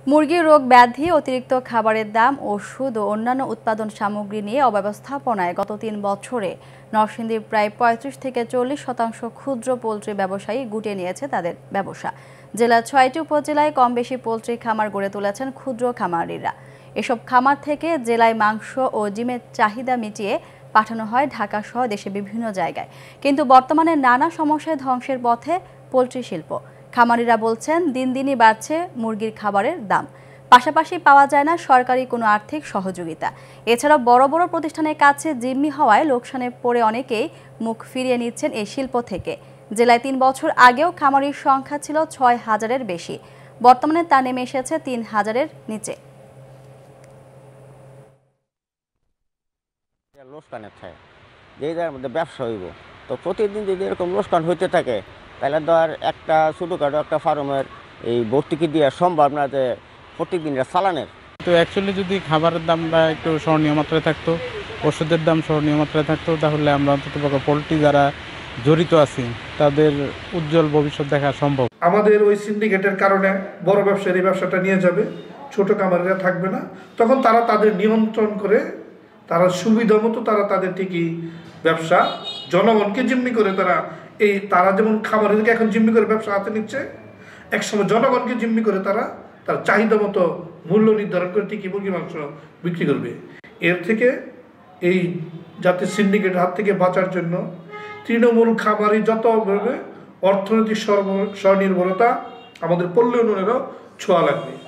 মুরগির রোগ ব্যাধি, অতিরিক্ত খাবারের দাম, ওষুধ ও অন্যান্য উৎপাদন সামগ্রী নিয়ে অব্যবস্থাপনায় গত ৩ বছরে নরসিংদীর প্রায় ৩৫ থেকে ৪০% ক্ষুদ্র পোলট্রি ব্যবসায়ী গুটিয়ে নিয়েছে তাদের ব্যবসা। জেলার ৬টি উপজেলায় কম বেশি পোলট্রি খামার গড়ে তুলেছেন ক্ষুদ্র খামারিরা। এসব খামার থেকে জেলায় মাংস ও ডিমের চাহিদা মিটিয়ে পাঠানো হয় ঢাকা সহ দেশের বিভিন্ন জায়গায়। কিন্তু বর্তমানে নানা সমস্যায় ধ্বংসের পথে পোলট্রি শিল্প। খামারিরা বলছেন, দিন দিনই বাড়ছে মুরগির খাবারের দাম, পাশাপাশি পাওয়া যায় না সরকারি কোনো আর্থিক সহযোগিতা। এছাড়া বড় বড় প্রতিষ্ঠানের কাছে জিম্মি হওয়ায় লোকসানে পড়ে অনেকেই মুখ ফিরিয়ে নিচ্ছেন এই শিল্প থেকে। জেলায় ৩ বছর আগেও খামারির সংখ্যা ছিল ৬,০০০-এর বেশি, বর্তমানে তা নেমে এসেছে ৩,০০০-এর নিচে। যেটার মধ্যে ব্যবসা হইব, তো প্রতিদিন যদি এরকম লোকসান হইতে থাকে তাহলে ধর একটা ছোটোখাটো একটা ফার্মের এই ভর্তুকি দেওয়া সম্ভব না যে প্রত্যেকদিন চালানের। তো অ্যাকচুয়ালি যদি খাবারের দামটা একটু সহনীয় মাত্রায় থাকতো, ওষুধের দাম সহনীয় মাত্রায় থাকতো, তাহলে আমরা অন্তত পোলট্রি যারা জড়িত আছি তাদের উজ্জ্বল ভবিষ্যৎ দেখা সম্ভব। আমাদের ওই সিন্ডিকেটের কারণে বড় ব্যবসায়ী ব্যবসাটা নিয়ে যাবে, ছোট খামারিরা থাকবে না, তখন তারা তাদের নিয়ন্ত্রণ করে তারা সুবিধা মতো তারা তাদের ঠিকই ব্যবসা জনগণকে জিম্মি করে তারা যেমন খামারিদেরকে এখন জিম্মি করে ব্যবসা হাতে নিচ্ছে, একসময় জনগণকে জিম্মি করে তার চাহিদা মতো মূল্য নির্ধারণ করে ঠিকই মুরগি মাংস বিক্রি করবে। এর থেকে এই জাতীয় সিন্ডিকেটের হাত থেকে বাঁচার জন্য তৃণমূল খামারি যতভাবে অর্থনৈতিক স্বনির্ভরতা আমাদের পল্লী উন্নয়নেরও ছোঁয়া লাগবে।